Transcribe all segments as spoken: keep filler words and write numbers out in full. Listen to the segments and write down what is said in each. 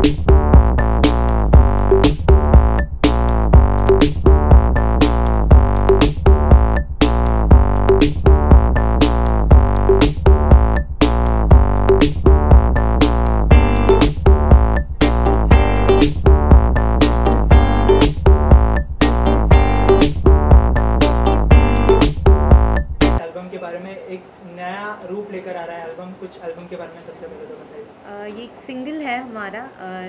रूप लेकर आ रहा है एल्बम, कुछ एल्बम के बारे में सबसे पहले तो बताइए। ये एक सिंगल है हमारा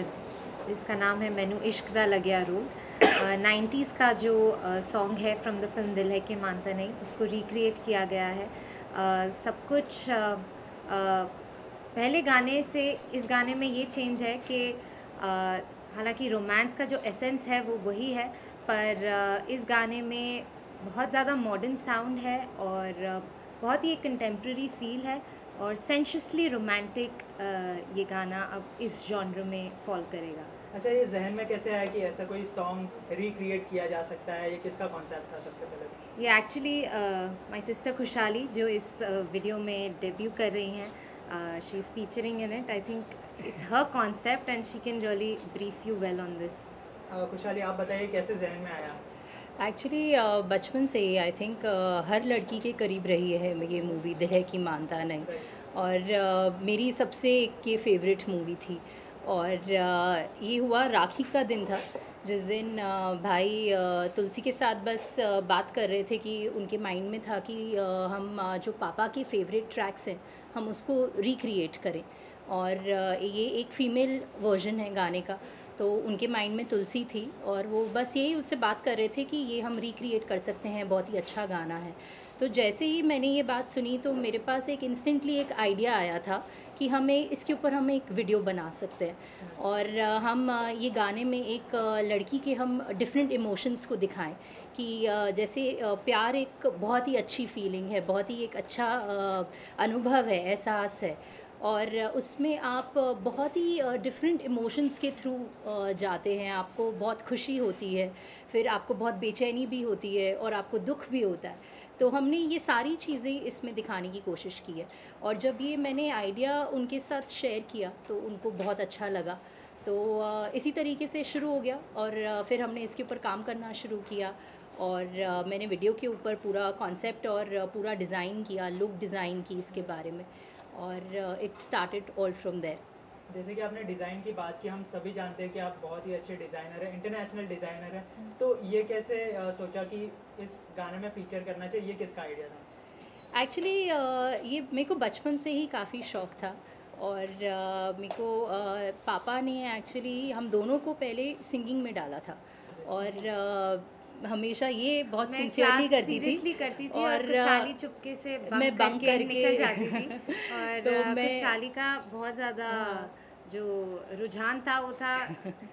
जिसका नाम है मैनू इश्क दा लग्या रूल। नाइन्टीज़ का जो सॉन्ग है फ्रॉम द फिल्म दिल है कि मानता नहीं, उसको रिक्रिएट किया गया है। uh, सब कुछ uh, uh, पहले गाने से इस गाने में ये चेंज है कि uh, हालांकि रोमांस का जो एसेंस है वो वही है, पर uh, इस गाने में बहुत ज़्यादा मॉडर्न साउंड है और uh, बहुत ही कंटेम्प्रेरी फील है और सेंशसली रोमांटिक ये गाना अब इस जॉनर में फॉल करेगा। अच्छा, ये जहन में कैसे आया कि ऐसा कोई सॉन्ग रिक्रिएट किया जा सकता है? ये किसका कॉन्सेप्ट था सबसे पहले? ये एक्चुअली माय सिस्टर खुशहाली जो इस वीडियो uh, में डेब्यू कर रही हैं, she is featuring in it. I think it's her concept and she can really brief you well on this. खुशहाली, आप बताइए कैसे जहन में आया? एक्चुअली uh, बचपन से ही आई थिंक uh, हर लड़की के करीब रही है ये मूवी दिल है कि मानता नहीं, और uh, मेरी सबसे ये फेवरेट मूवी थी। और uh, ये हुआ राखी का दिन था जिस दिन uh, भाई uh, तुलसी के साथ बस uh, बात कर रहे थे कि उनके माइंड में था कि uh, हम uh, जो पापा के फेवरेट ट्रैक्स हैं हम उसको रिक्रिएट करें, और uh, ये एक फ़ीमेल वर्जन है गाने का। तो उनके माइंड में तुलसी थी और वो बस यही उससे बात कर रहे थे कि ये हम रिक्रिएट कर सकते हैं, बहुत ही अच्छा गाना है। तो जैसे ही मैंने ये बात सुनी तो मेरे पास एक इंस्टेंटली एक आइडिया आया था कि हमें इसके ऊपर हम एक वीडियो बना सकते हैं और हम ये गाने में एक लड़की के हम डिफरेंट इमोशंस को दिखाएं कि जैसे प्यार एक बहुत ही अच्छी फीलिंग है, बहुत ही एक अच्छा अनुभव है, एहसास है, और उसमें आप बहुत ही डिफरेंट इमोशंस के थ्रू जाते हैं। आपको बहुत खुशी होती है, फिर आपको बहुत बेचैनी भी होती है और आपको दुख भी होता है। तो हमने ये सारी चीज़ें इसमें दिखाने की कोशिश की है, और जब ये मैंने आइडिया उनके साथ शेयर किया तो उनको बहुत अच्छा लगा। तो इसी तरीके से शुरू हो गया और फिर हमने इसके ऊपर काम करना शुरू किया और मैंने वीडियो के ऊपर पूरा कॉन्सेप्ट और पूरा डिज़ाइन किया, लुक डिज़ाइन की इसके बारे में, और it started all from there. जैसे कि आपने डिज़ाइन की बात की, हम सभी जानते हैं कि आप बहुत ही अच्छे डिज़ाइनर हैं, इंटरनेशनल डिज़ाइनर हैं, तो ये कैसे uh, सोचा कि इस गाने में फ़ीचर करना चाहिए? ये किसका आइडिया था? एक्चुअली uh, ये मेरे को बचपन से ही काफ़ी शौक़ था और uh, मेरे को uh, पापा ने एक्चुअली हम दोनों को पहले सिंगिंग में डाला था, और uh, हमेशा ये बहुत सिंसियरली करती थी करती थी और खुशहाली चुपके से बंक मैं बंक करके करके निकल जाती थी और तो मैं खुशहाली का बहुत ज़्यादा जो रुझान था वो था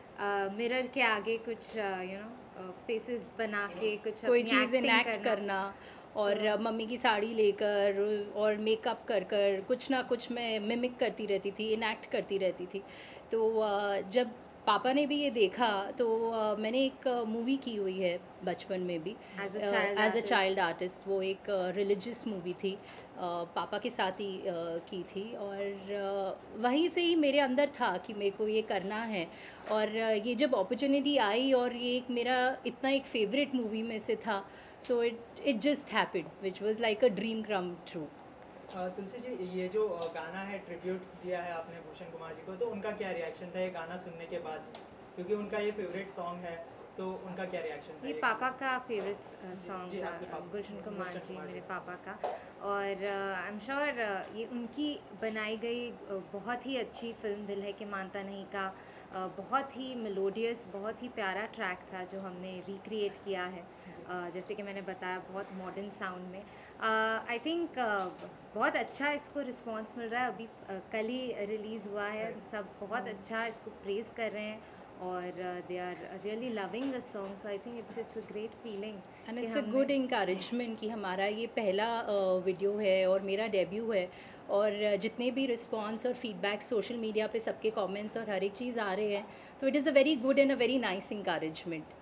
मिरर के आगे कुछ यू नो फेसेस बना के कुछ कोई चीज़ इनएक्ट करना, और so, मम्मी की साड़ी लेकर और मेकअप कर कर कुछ ना कुछ मैं मिमिक करती रहती थी, इनएक्ट करती रहती थी। तो जब पापा ने भी ये देखा तो uh, मैंने एक मूवी uh, की हुई है बचपन में भी एज अ चाइल्ड आर्टिस्ट। वो एक रिलीजियस uh, मूवी थी, uh, पापा के साथ ही uh, की थी, और uh, वहीं से ही मेरे अंदर था कि मेरे को ये करना है। और uh, ये जब अपॉर्चुनिटी आई और ये एक मेरा इतना एक फेवरेट मूवी में से था, so it it just happened which was like a dream come true. Tulsi ji, ये जो गाना है ट्रिब्यूट दिया है आपने भूषण कुमार जी को, तो उनका क्या रिएक्शन था ये गाना सुनने के बाद? क्योंकि उनका ये फेवरेट सॉन्ग है, तो उनका क्या रिएक्शन था? ये पापा का फेवरेट सॉन्ग था, भूषण कुमार जी मेरे पापा का, और आई एम श्योर ये उनकी बनाई गई बहुत ही अच्छी फिल्म दिल है कि मानता नहीं का uh, बहुत ही मेलोडियस, बहुत ही प्यारा ट्रैक था जो हमने रिक्रिएट किया है। uh, जैसे कि मैंने बताया बहुत मॉडर्न साउंड में। आई uh, थिंक uh, बहुत अच्छा इसको रिस्पांस मिल रहा है। अभी uh, कल ही रिलीज़ हुआ है, सब बहुत अच्छा इसको प्रेज़ कर रहे हैं और they are really loving the song. So I think it's it's a great feeling and it's a good encouragement कि हमारा ये पहला वीडियो uh, है और मेरा डेब्यू है, और uh, जितने भी रिस्पांस और फीडबैक सोशल मीडिया पे सबके कमेंट्स और हर एक चीज़ आ रहे हैं, तो it is a very good and a very nice encouragement.